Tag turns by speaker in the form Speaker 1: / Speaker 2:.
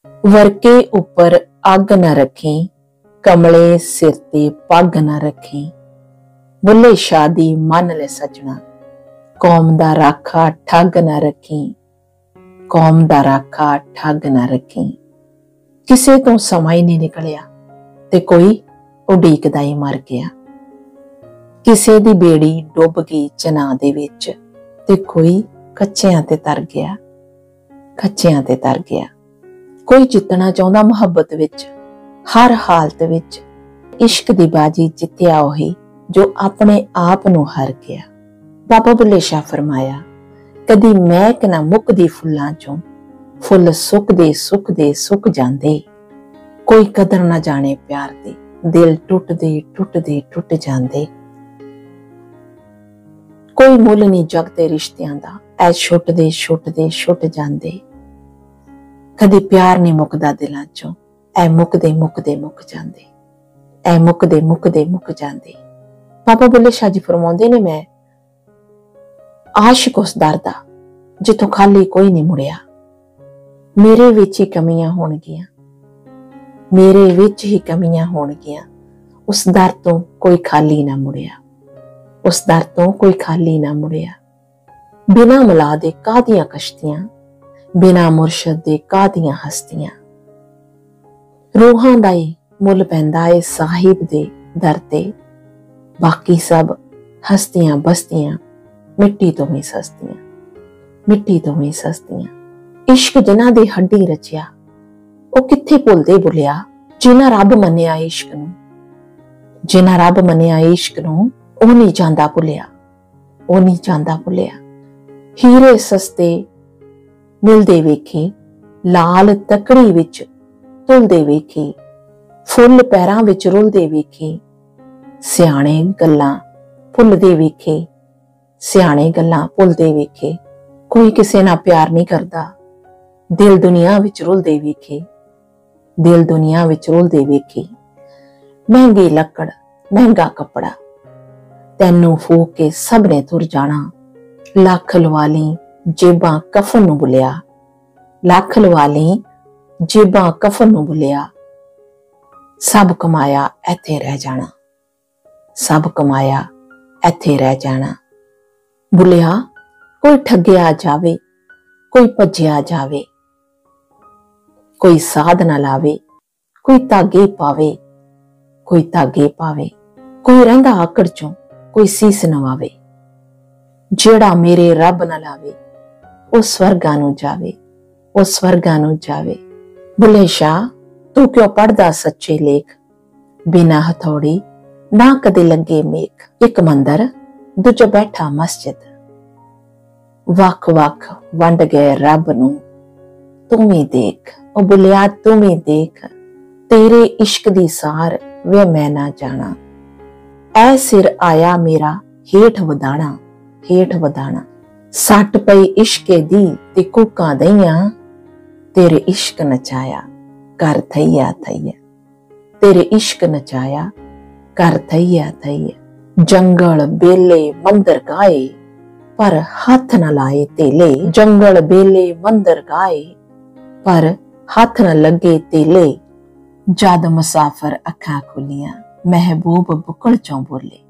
Speaker 1: वरके उपर अग न रखी, कमले सिर ते पग न रखी। बुले शाह दी मन ले सजना, कौम दा राखा ठग न रखी, कौम दा राखा ठग न रखी। किसे तो समा ही नहीं निकलिया ते कोई उडीकदा ही मर गया। किसे दी बेड़ी डुब गई चना दे विच ते कोई कच्चियां ते तर गया, कच्चियां ते तर गया। कोई जितना चाहता मुहब्बत विच, हर हालत विच। इश्क दी बाजी जित्तिया ओही जो अपने आप नू हार गया। बाबा बुल्ले शाह फरमाया, कदी महक ना मुकदी फुल्लां चों, फुल सुकदे सुकदे सुक जांदे। कोई कदर ना जाने प्यार दी, दिल टुटदे टुटदे टुट जांदे। कोई मुल नहीं जगदे रिश्तियां दा, ऐ छुटदे छुटदे छुट जांदे। कदी प्यार नहीं मुकदा दिलां चों, ऐ मुकदे मुकदे मुक जांदे, ऐ मुकदे मुकदे मुक जांदे। बाबा बुल्ले शाह जी फरमाउंदे ने, मैं आशिक उस दर दा जिथों खाली कोई नहीं मुड़िया। मेरे विच ही कमियां होणगियां, मेरे विच ही कमियां होणगियां। उस दर तो कोई खाली ना मुड़िया, उस दर तो कोई खाली ना मुड़िया। बिना मुला दे कादियां कश्तियां, बिना मुर्शद दे कादियां हस्तियां। रूहां दा ही मुल पैंदा है साहिब दे दर ते, बाकी सब हस्तियां बस्तियां मिट्टी तो भी सस्तियां, मिट्टी तो भी सस्तियां। इश्क जिन्हां दी हड्डी रचिया, ओ किथे भुलदे भुलिया। जिन्हां रब मन्निया इश्क नूं, जिन्हां रब मन्निया इश्क नूं, ओ नहीं जांदा भुलिया, ओ नहीं जांदा भुलिया। हीरे सस्ते मिलदे वेखे, लाल तकड़ी विच तुलदे वेखे, फुल पैरां विच रुलदे वेखे। सियाणे गल्लां भुलदे वेखे, सियाणे गल्लां भुलदे वेखे। कोई किसे नाल प्यार नहीं करदा, दिल दुनिया विच रुलदे वेखे, दिल दुनिया विच रुलदे वेखे। महंगी लकड़ महंगा कपड़ा, तैनू फूक के सब ने तुर जाना। लख लवाली जेबां कफन नूं बुलिया, लख लवाली जेबां कफन नूं बुलिया। सब कमाया इत्थे रह जाना, सब कमाया इत्थे रह जाना। बुलिया कोई ठगिया जावे, कोई भज्जिया जावे, कोई साध ना लावे, कोई धागे पावे, कोई धागे पावे। कोई रहिंदा आकड़ चों, कोई सीस नवावे। जेड़ा मेरे रब ना लावे, ओ स्वर्गा नूं जावे, ओ स्वर्गा नूं जावे। बुल्ले शाह तू क्यों पढ़दा सच्चे लेख, बिना हथौड़ी ना कदे लगे मेख। एक मंदर दूजा बैठा मस्जिद, वख वख वंड गए रब नूं। तू ही देख ओ बुलिया, तू ही देख, तेरे इश्क दी सार वे मैं ना जाना। ऐ सिर आया मेरा हेठ वधाना, हेठ वधाना। सट पई इश्के दी ते कूकां दईयां, तेरे इश्क नचाया कर थईया थईया, तेरे इश्क नचाया कर थईया थईया। जंगल बेले मंदर गाए, पर हाथ न लाए तेले। जंगल बेले मंदर गाए, पर हाथ न लगे तेले। जद मुसाफिर अखां खुलियां, महबूब बुकल चों बोले।